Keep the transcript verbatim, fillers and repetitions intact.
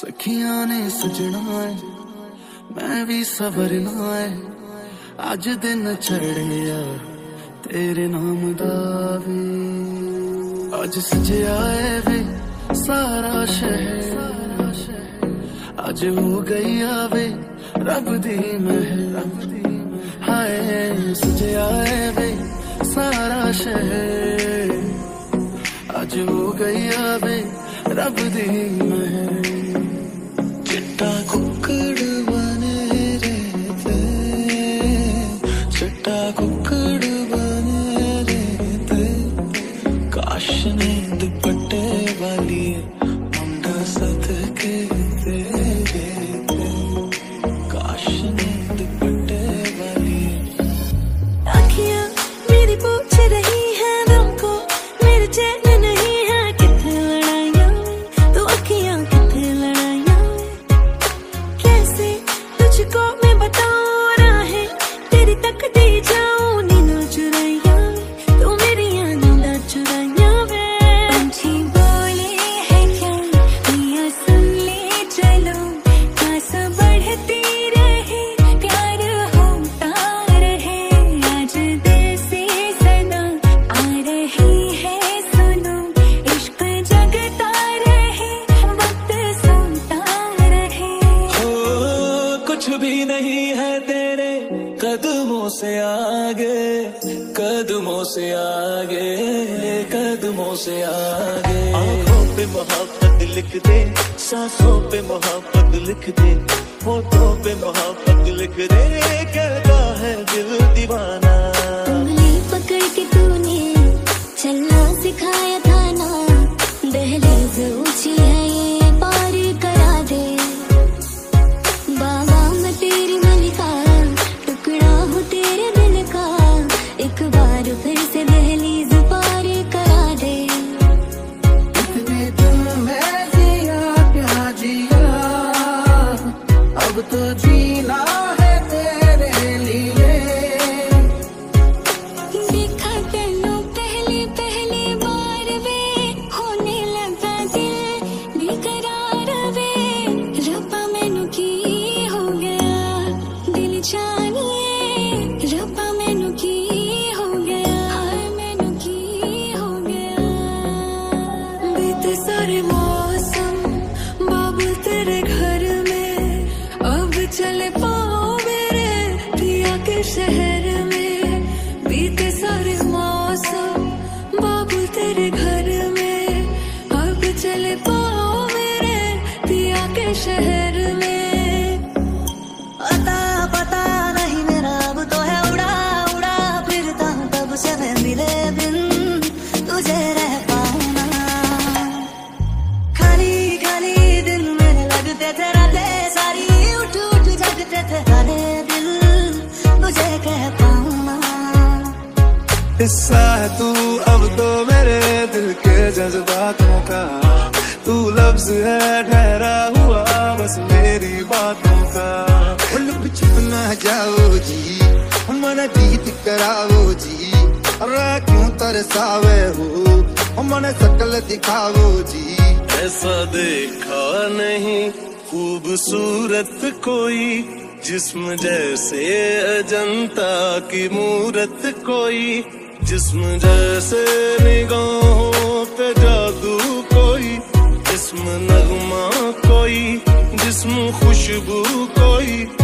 सखियां ने सजना है मैं भी सवरना है, अज दिन चढ़िया तेरे नाम दा वे। अज सजया है वे सारा शहर, अज हो गई आवे रब दी महर। हाय सजया है वे सारा शहर, अज हो गई आवे रब दी महर। चिट्टा कुकड़ बने रहते, चिट्टा कुकड़ बने रहते, काश ने दुपट्टे वाली मुंडा सद के तेरे, काश ने दुपट्टे वाली। आँखियाँ मेरी पूछ रही है दिल को, मेरे चैन नहीं है कितने लड़ाइयाँ में, तो आँखियाँ कितने लड़ाइयाँ में। कैसे तुझको मैं बताऊँ राहें तेरी तक दे जाऊँ नींद चुराइयाँ में, तो मेरी नींद चुराइयाँ में। पंछी बोले है क्या मियाँ सुन ले चलो, पास बढ़ती रहे प्यार होता रहे। आज दिल से सना आ रही है सुनो, इश्क जगता रहे वक्त सुनता रहे। हो कुछ भी नहीं है तेरे कदमों से आगे, कदमों से आगे, कदमों से आगे। आँखों पे मोहब्बत लिख दे, सांसों पे मोहब्बत लिख दे, होठों पे मोहब्बत लिख दे, कहता है दिल दीवाना। उंगली पकड़ के तूने चलना सिखाया था ना, दहलीज ऊंची है ये पार करा दे। बाबा मैं तेरी मलिका, टुकड़ा हूँ तेरे दिल का, एक बार फिर से दहलीज पार करा दे। इतने दिल में जिया क्या जिया, अब तो जीना है तेरे लिए। देखा तेनू पहली पहली बार वे, होने लगा दिल बेकरार वे। रब्बा मैनू की हो गया दिल जानिए, रब्बा मैनू की हो गया, हाय मैनू की हो गया। बीते सारे मौसम बाबू तेरे घर में, अब चले पाओ मेरे पिया के शहर में। बीते सारे मौसम बाबू तेरे घर में, अब चले पाओ मेरे पिया के शहर में। अता पता नहीं मेरा अब तो है उड़ा उड़ा फिरता हूँ तब से मैं मिले बिन तुझे रह पाऊँ ना। खाली खाली दिन मेरे लगते थे रातें सारी, उठ उठ जगते थे सारे दिल तुझे कह पाऊँ ना। हिस्सा है तू अब तो मेरे दिल के जज्बातों का, तू लफ्ज है ठहरा हुआ बस मेरी बातों का। लुक छुप ना जाओ जी, मन जीत कराओ जी, अरे क्यों तरसावे हो मन शकल दिखाओ जी। ऐसा देखा नहीं खूबसूरत कोई, जिस्म जैसे अजंता की मूरत कोई, जिस्म जैसे निगाहों पे जादू कोई, जिस्म नगमा कोई, जिस्म खुशबू कोई।